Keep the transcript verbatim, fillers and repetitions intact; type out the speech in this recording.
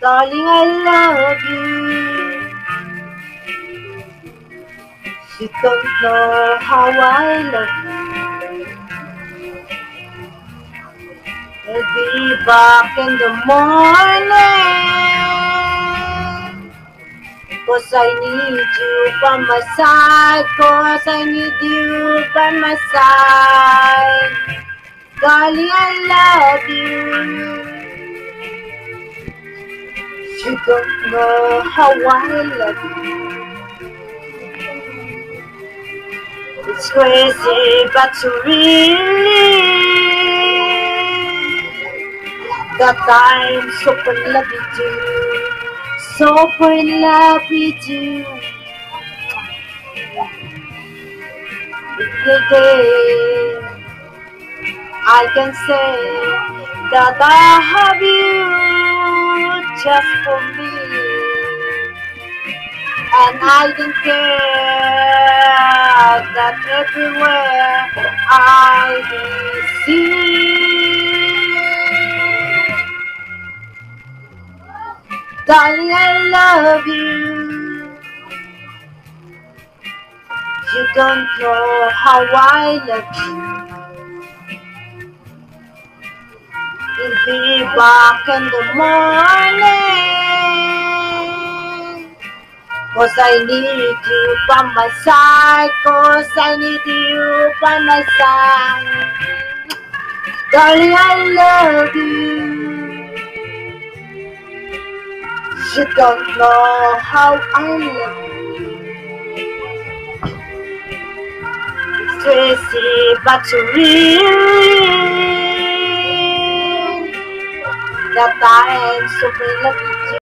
Darling, I love you. You don't know how I love you. I'll be back in the morning, 'cause I need you by my side, 'cause I need you by my side. Darling, I love you. You don't know how I love you. It's crazy, but you really that I'm so in love with you, so in love with you. The day I can say that I have you just for me, and I don't care that everywhere I will see. Darling, I love you. You don't know how I love you. We'll be back in the morning, 'cause I need you by my side, 'cause I need you by my side. Darling, I love you. You don't know how I love you. It's crazy, but you really that I'm so in love with you.